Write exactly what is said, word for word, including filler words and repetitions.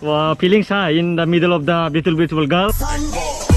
uh, feelings uh, in the middle of the beautiful beautiful girl.